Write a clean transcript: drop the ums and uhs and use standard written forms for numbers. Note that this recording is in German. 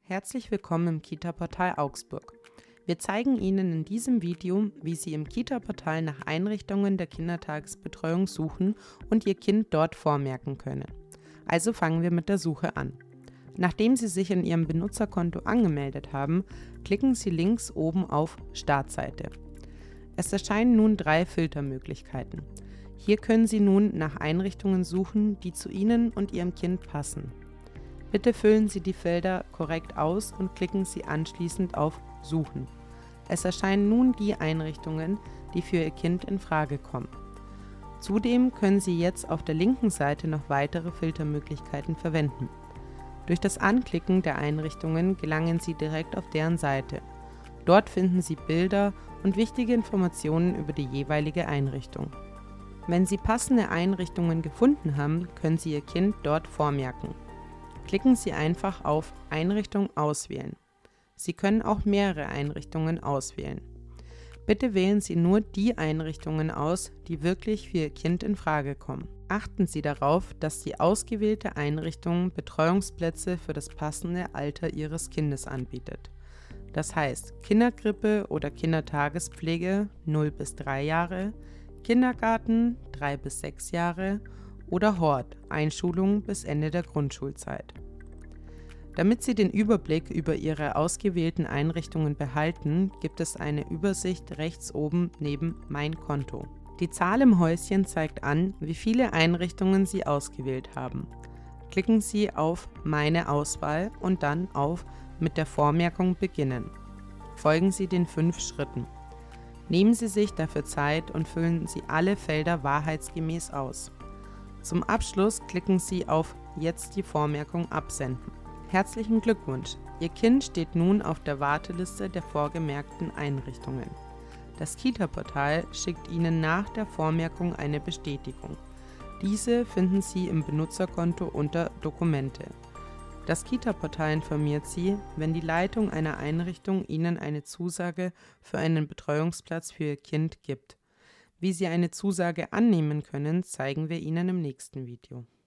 Herzlich willkommen im Kita-Portal Augsburg. Wir zeigen Ihnen in diesem Video, wie Sie im Kita-Portal nach Einrichtungen der Kindertagesbetreuung suchen und Ihr Kind dort vormerken können. Also fangen wir mit der Suche an. Nachdem Sie sich in Ihrem Benutzerkonto angemeldet haben, klicken Sie links oben auf Startseite. Es erscheinen nun 3 Filtermöglichkeiten. Hier können Sie nun nach Einrichtungen suchen, die zu Ihnen und Ihrem Kind passen. Bitte füllen Sie die Felder korrekt aus und klicken Sie anschließend auf Suchen. Es erscheinen nun die Einrichtungen, die für Ihr Kind in Frage kommen. Zudem können Sie jetzt auf der linken Seite noch weitere Filtermöglichkeiten verwenden. Durch das Anklicken der Einrichtungen gelangen Sie direkt auf deren Seite. Dort finden Sie Bilder und wichtige Informationen über die jeweilige Einrichtung. Wenn Sie passende Einrichtungen gefunden haben, können Sie Ihr Kind dort vormerken. Klicken Sie einfach auf Einrichtung auswählen. Sie können auch mehrere Einrichtungen auswählen. Bitte wählen Sie nur die Einrichtungen aus, die wirklich für Ihr Kind in Frage kommen. Achten Sie darauf, dass die ausgewählte Einrichtung Betreuungsplätze für das passende Alter Ihres Kindes anbietet. Das heißt Kinderkrippe oder Kindertagespflege 0 bis 3 Jahre, Kindergarten 3 bis 6 Jahre oder Hort, Einschulung bis Ende der Grundschulzeit. Damit Sie den Überblick über Ihre ausgewählten Einrichtungen behalten, gibt es eine Übersicht rechts oben neben Mein Konto. Die Zahl im Häuschen zeigt an, wie viele Einrichtungen Sie ausgewählt haben. Klicken Sie auf Meine Auswahl und dann auf Mit der Vormerkung beginnen. Folgen Sie den 5 Schritten. Nehmen Sie sich dafür Zeit und füllen Sie alle Felder wahrheitsgemäß aus. Zum Abschluss klicken Sie auf Jetzt die Vormerkung absenden. Herzlichen Glückwunsch! Ihr Kind steht nun auf der Warteliste der vorgemerkten Einrichtungen. Das Kita-Portal schickt Ihnen nach der Vormerkung eine Bestätigung. Diese finden Sie im Benutzerkonto unter Dokumente. Das Kita-Portal informiert Sie, wenn die Leitung einer Einrichtung Ihnen eine Zusage für einen Betreuungsplatz für Ihr Kind gibt. Wie Sie eine Zusage annehmen können, zeigen wir Ihnen im nächsten Video.